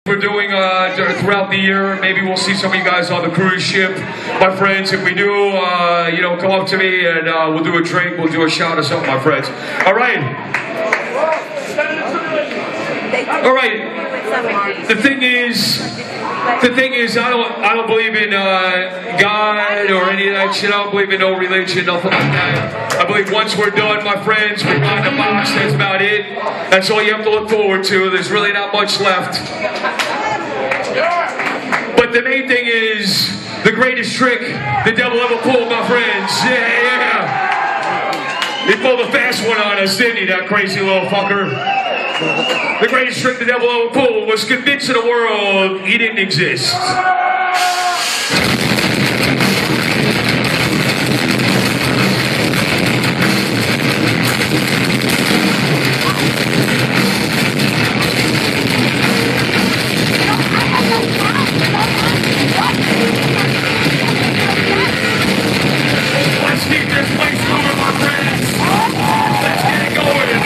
We're doing throughout the year. Maybe we'll see some of you guys on the cruise ship, my friends. If we do, come up to me and we'll do a drink, we'll do a shot or something, my friends. All right. All right. The thing is, I don't believe in God or any of that shit. I don't believe in no religion, nothing like that. I believe once we're done, my friends, we find the box. That's about it. That's all you have to look forward to. There's really not much left. But the main thing is the greatest trick the devil ever pulled, my friends. Yeah. He pulled a fast one on us, didn't he, that crazy little fucker? The greatest trick the devil ever pulled was convincing the world he didn't exist. Let's keep this place going, my friends. Let's get it going.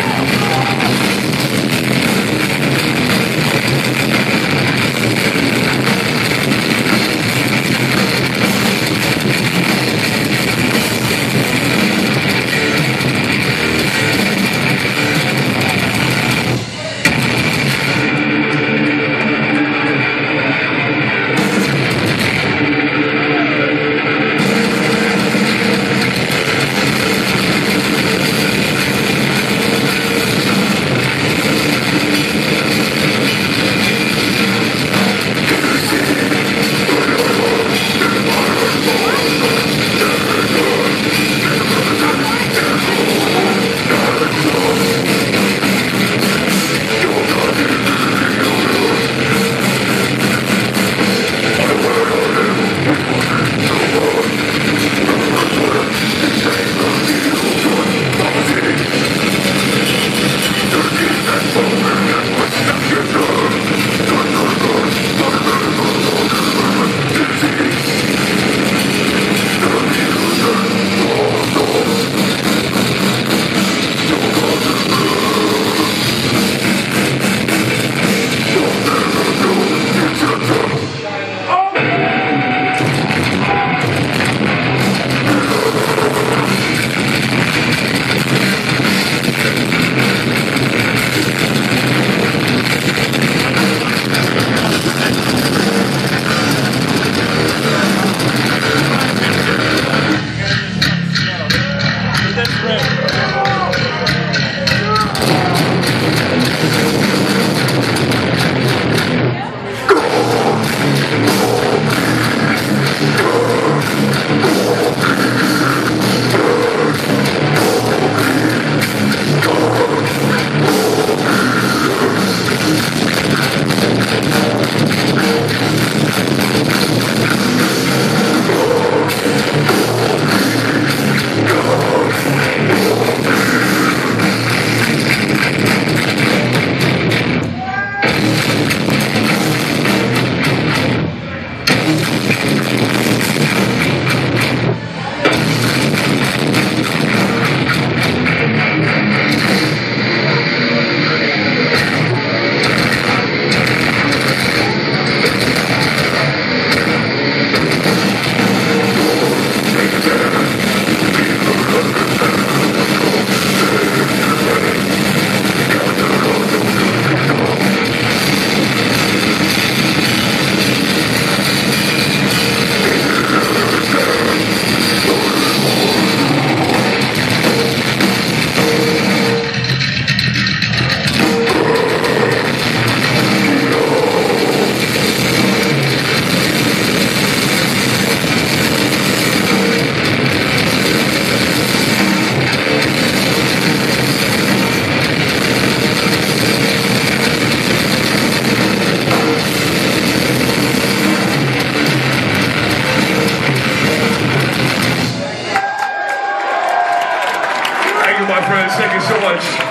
Thank you so much.